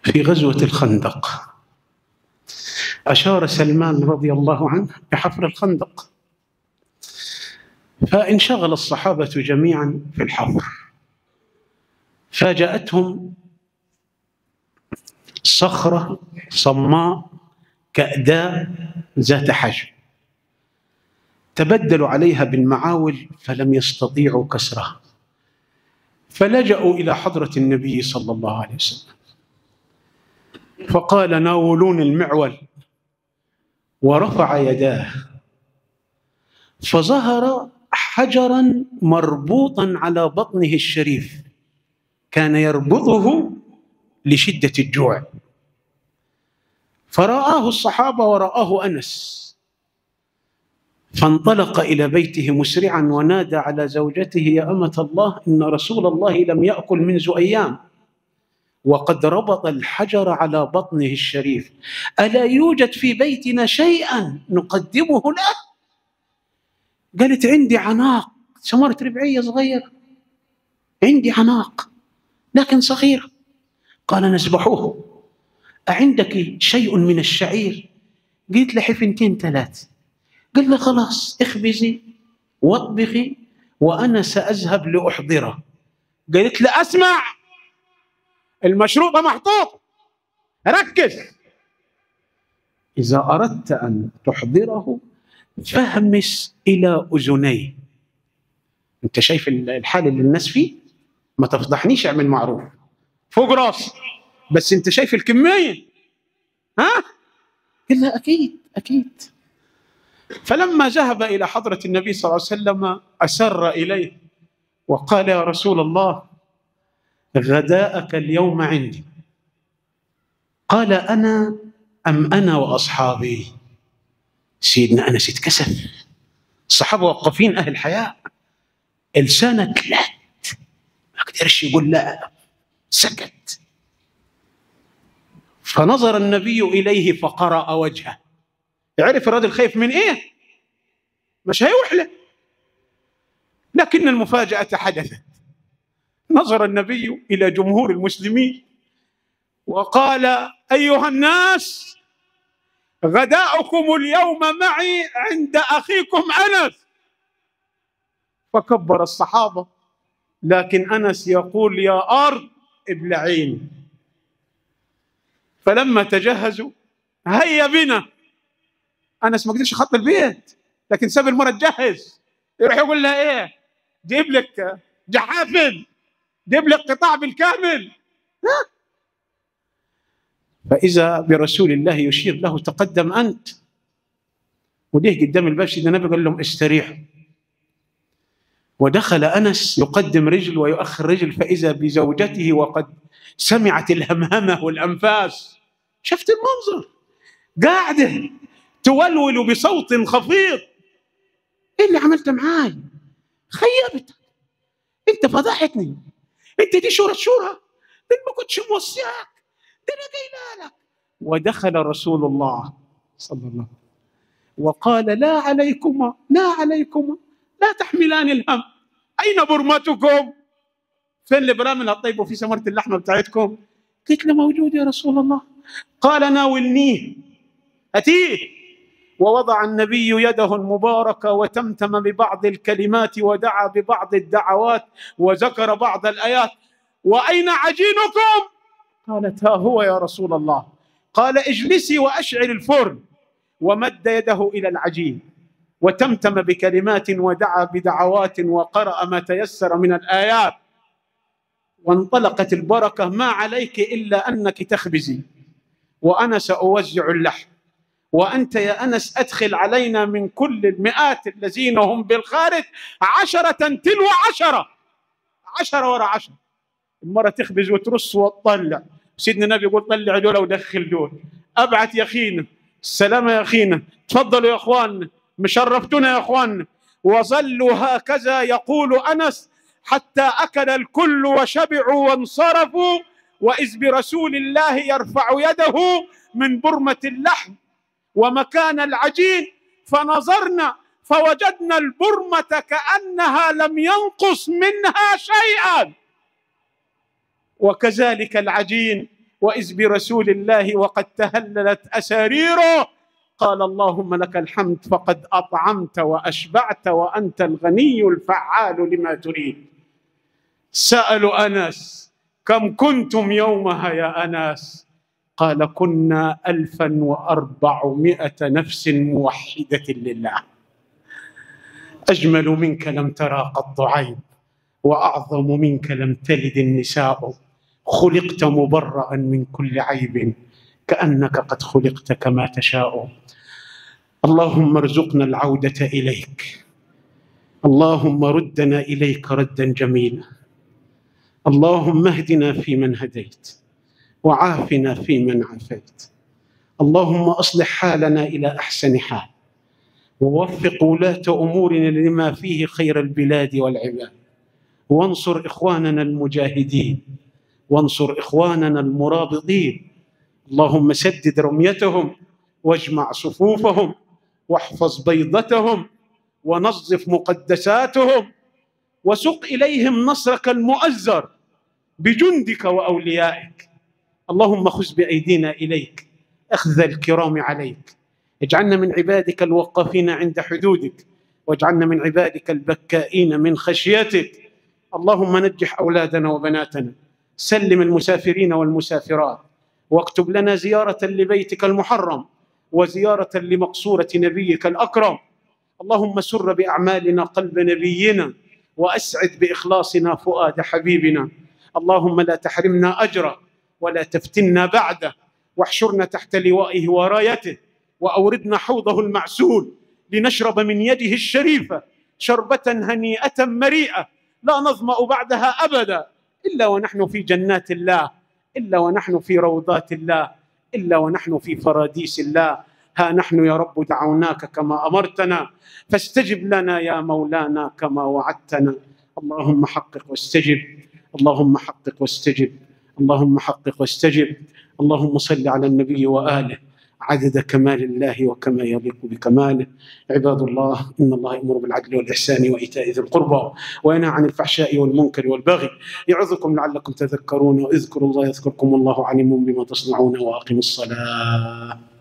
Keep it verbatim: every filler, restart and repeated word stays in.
في غزوة الخندق أشار سلمان رضي الله عنه بحفر الخندق، فانشغل الصحابة جميعا في الحفر، فاجأتهم صخرة صماء كأداء ذات حجم، تبدلوا عليها بالمعاول فلم يستطيعوا كسرها، فلجأوا إلى حضرة النبي صلى الله عليه وسلم فقال: ناولون المعول، ورفع يداه فظهر حجرا مربوطا على بطنه الشريف، كان يربطه لشدة الجوع، فرآه الصحابة ورآه أنس، فانطلق إلى بيته مسرعا ونادى على زوجته: يا أمة الله، إن رسول الله لم يأكل منذ أيام وقد ربط الحجر على بطنه الشريف، ألا يوجد في بيتنا شيئا نقدمه له؟ قالت: عندي عناق، ثمرة ربعية صغير، عندي عناق لكن صغير. قال: نذبحوه. أعندك شيء من الشعير؟ قلت له: حفنتين ثلاث. قال له: خلاص اخبزي واطبخي وأنا سأذهب لأحضره. قالت له: أسمع، المشروب محطوط، ركز، إذا أردت أن تحضره فهمس إلى أذنيه. أنت شايف الحال اللي الناس فيه؟ ما تفضحنيش، اعمل معروف فوق راسي، بس أنت شايف الكمية؟ ها؟ قال له: أكيد أكيد. فلما ذهب إلى حضرة النبي صلى الله عليه وسلم أسر إليه وقال: يا رسول الله، غداءك اليوم عندي. قال: أنا أم أنا وأصحابي؟ سيدنا أنس اتكسف، الصحابة وقفين أهل حياء، لسانه تلت، ما قدرش يقول لا، سكت. فنظر النبي إليه فقرأ وجهه، يعرف الرجل خايف من إيه؟ مش هيروح له. لكن المفاجأة حدثت، نظر النبي إلى جمهور المسلمين وقال: أيها الناس، غداؤكم اليوم معي عند أخيكم أنس. فكبر الصحابة، لكن أنس يقول: يا أرض ابلعيني. فلما تجهزوا: هيا بنا. أنس ما قدرش يخط البيت، لكن ساب المرة تجهز، يروح يقول لها: إيه، جيب لك جحافل، جيب لك قطاع بالكامل. ها؟ فإذا برسول الله يشير له: تقدم أنت. وليه قدام الباب سيدنا النبي قال لهم: استريحوا. ودخل أنس يقدم رجل ويؤخر رجل، فإذا بزوجته وقد سمعت الهمهمة والأنفاس. شفت المنظر، قاعدة تولول بصوت خفيض: إيه اللي عملت معاي؟ خيبت، أنت فضحتني، أنت دي شورة شورة، ده ما كنتش موصيك، ده أنا قايله لك. ودخل رسول الله صلى الله عليه وسلم وقال: لا عليكما، لا عليكما، لا تحملان الهم، أين برمتكم؟ فين البرامل الطيب في ثمرة اللحمة بتاعتكم؟ قلت له: موجود يا رسول الله. قال: ناولنيه، أتيه. ووضع النبي يده المباركة وتمتم ببعض الكلمات ودعا ببعض الدعوات وذكر بعض الآيات. وأين عجينكم؟ قالت: ها هو يا رسول الله. قال: اجلسي وأشعل الفرن. ومد يده إلى العجين وتمتم بكلمات ودعا بدعوات وقرأ ما تيسر من الآيات، وانطلقت البركة. ما عليك إلا أنك تخبزي وأنا سأوزع اللحم، وأنت يا أنس أدخل علينا من كل المئات الذين هم بالخارج عشرة تلو عشرة، عشرة ورا عشرة. المرة تخبز وترص وتطلع. سيدنا النبي يقول: طلع دول ودخل دول، أبعت يا أخينا، السلام يا أخينا، تفضلوا يا أخواننا، مشرفتنا يا أخواننا. وظلوا هكذا يقول أنس حتى أكل الكل وشبعوا وانصرفوا، وإذ برسول الله يرفع يده من برمة اللحم ومكان العجين، فنظرنا فوجدنا البرمة كأنها لم ينقص منها شيئا، وكذلك العجين وإذ برسول الله وقد تهللت أساريره قال اللهم لك الحمد فقد أطعمت وأشبعت وأنت الغني الفعال لما تريد. سألوا أنس كم كنتم يومها يا أنس؟ قال كنا ألفا وأربعمائة نفس موحدة لله. أجمل منك لم ترى قط عين، وأعظم منك لم تلد النساء، خلقت مبرأ من كل عيب، كأنك قد خلقت كما تشاء. اللهم ارزقنا العودة إليك، اللهم ردنا إليك ردا جميلا، اللهم اهدنا فيمن هديت وعافنا فيمن عافيت، اللهم أصلح حالنا إلى أحسن حال، ووفق ولاة أمورنا لما فيه خير البلاد والعباد، وانصر إخواننا المجاهدين، وانصر إخواننا المرابطين، اللهم سدد رميتهم واجمع صفوفهم واحفظ بيضتهم ونظف مقدساتهم، وسق إليهم نصرك المؤزر بجندك وأوليائك. اللهم خذ بأيدينا إليك أخذ الكرام عليك، اجعلنا من عبادك الوقافين عند حدودك، واجعلنا من عبادك البكائين من خشيتك. اللهم نجح أولادنا وبناتنا، سلم المسافرين والمسافرات، واكتب لنا زيارة لبيتك المحرم وزيارة لمقصورة نبيك الأكرم. اللهم سر بأعمالنا قلب نبينا، وأسعد بإخلاصنا فؤاد حبيبنا. اللهم لا تحرمنا أجره ولا تفتنا بعده، واحشرنا تحت لوائه ورايته، وأوردنا حوضه المعسول لنشرب من يده الشريفة شربة هنيئة مريئة لا نظمأ بعدها أبدا إلا ونحن في جنات الله، إلا ونحن في روضات الله، إلا ونحن في فراديس الله. ها نحن يا رب دعوناك كما أمرتنا، فاستجب لنا يا مولانا كما وعدتنا. اللهم حقق واستجب، اللهم حقق واستجب، اللهم حقق واستجب. اللهم صل على النبي وآله عدد كمال الله وكما يليق بكماله. عباد الله، إن الله يأمر بالعدل والإحسان وإيتاء ذي القربى وينهى عن الفحشاء والمنكر والبغي يعظكم لعلكم تذكرون. واذكروا الله يذكركم والله عليم بما تصنعون، وأقيموا الصلاة.